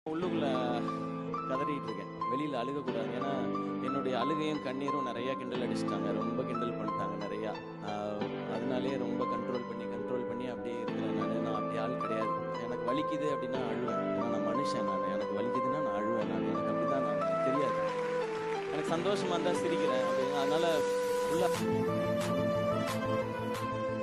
உள்ளுக்குள்ள கதறிட்டு இருக்கேன், வெளியில அழுகக்கூடாது. ஏன்னா என்னுடைய அழுகையும் கண்ணீரும் நிறைய கிண்டல் அடிச்சிட்டாங்க, ரொம்ப கிண்டல் பண்ணிட்டாங்க நிறையா. அதனாலே ரொம்ப கண்ட்ரோல் பண்ணி அப்படியே இருக்கிறேன். நான் அப்படி ஆள் கிடையாது. எனக்கு வலிக்குது அப்படின்னா அழுவேன். ஏன்னா நான் மனுஷன். எனக்கு வலிக்குதுன்னா நான் அழுவேன். எனக்கு அப்படிதான், நான் தெரியாது. எனக்கு சந்தோஷமா இருந்தா சிரிக்கிறேன். அதனால உள்ள